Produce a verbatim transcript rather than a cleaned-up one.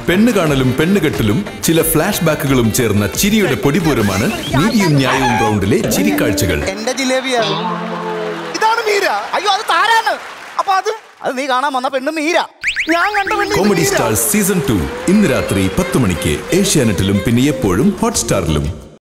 പെണ്ണ് കാണലും പെണ്ണുകെട്ടലും ചില ഫ്ലാഷ് ബാക്കുകളും ചേർന്ന ചിരിയുടെ പൊടിപൂരമാണ് നീതിയും ന്യായവും റൗണ്ടിലെ ചിരിക്കാഴ്ചകൾ. എന്റെ ജിലേബിയാണ്. ഇതാണ് മീര. അയ്യോ അത് താരാണ്. അപ്പൊ അത് അത് നീ കാണാൻ വന്ന പെണ്ണ് മീര. ഞാൻ കണ്ട പെണ്ണ് comedy Meera. Stars season two ഇന്ന് രാത്രി പത്ത് മണിക്ക് ഏഷ്യാനെറ്റിലും പിന്നെ എപ്പോഴും ഹോട്ട്സ്റ്റാറിലും.